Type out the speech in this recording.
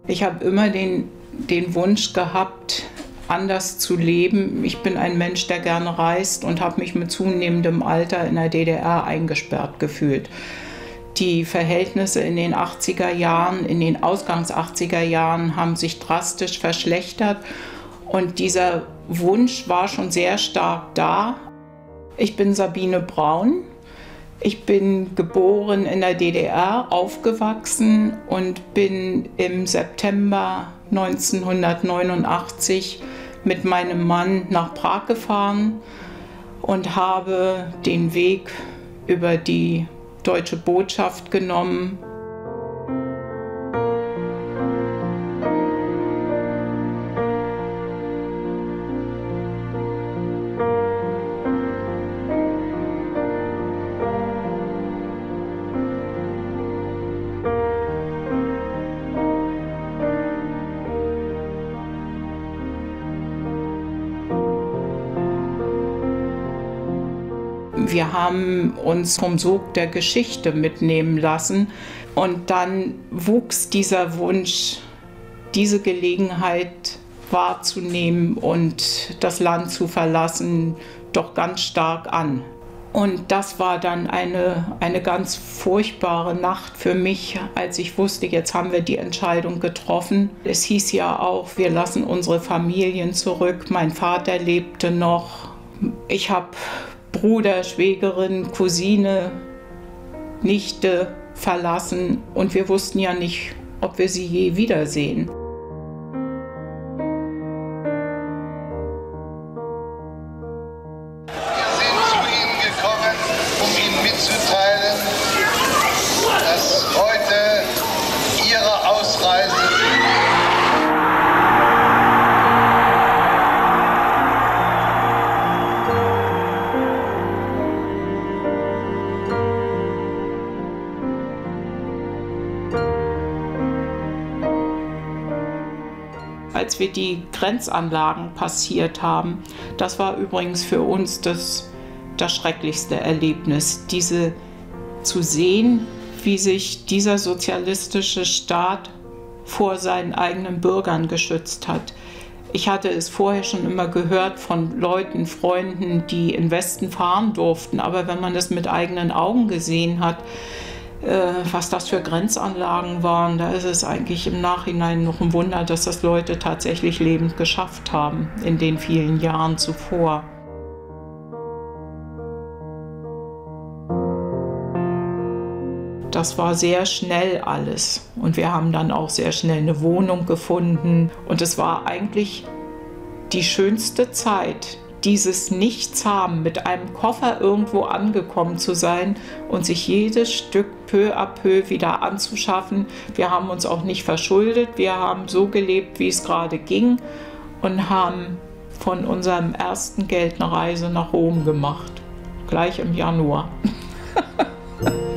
Ich habe immer den Wunsch gehabt, anders zu leben. Ich bin ein Mensch, der gerne reist und habe mich mit zunehmendem Alter in der DDR eingesperrt gefühlt. Die Verhältnisse in den 80er Jahren, in den Ausgangs-80er Jahren haben sich drastisch verschlechtert und dieser Wunsch war schon sehr stark da. Ich bin Sabine Braun. Ich bin geboren in der DDR, aufgewachsen und bin im September 1989 mit meinem Mann nach Prag gefahren und habe den Weg über die Deutsche Botschaft genommen. Wir haben uns vom Sog der Geschichte mitnehmen lassen und dann wuchs dieser Wunsch, diese Gelegenheit wahrzunehmen und das Land zu verlassen, doch ganz stark an. Und das war dann eine ganz furchtbare Nacht für mich, als ich wusste, jetzt haben wir die Entscheidung getroffen. Es hieß ja auch, wir lassen unsere Familien zurück. Mein Vater lebte noch. Ich habe Bruder, Schwägerin, Cousine, Nichte verlassen und wir wussten ja nicht, ob wir sie je wiedersehen. Wir sind zu Ihnen gekommen, um Ihnen mitzuteilen, dass heute Ihre Ausreise als wir die Grenzanlagen passiert haben. Das war übrigens für uns das schrecklichste Erlebnis, zu sehen, wie sich dieser sozialistische Staat vor seinen eigenen Bürgern geschützt hat. Ich hatte es vorher schon immer gehört von Leuten, Freunden, die in den Westen fahren durften, aber wenn man das mit eigenen Augen gesehen hat, was das für Grenzanlagen waren, da ist es eigentlich im Nachhinein noch ein Wunder, dass das Leute tatsächlich lebend geschafft haben in den vielen Jahren zuvor. Das war sehr schnell alles und wir haben dann auch sehr schnell eine Wohnung gefunden und es war eigentlich die schönste Zeit, dieses Nichts haben, mit einem Koffer irgendwo angekommen zu sein und sich jedes Stück peu à peu wieder anzuschaffen. Wir haben uns auch nicht verschuldet, wir haben so gelebt, wie es gerade ging und haben von unserem ersten Geld eine Reise nach Rom gemacht, gleich im Januar.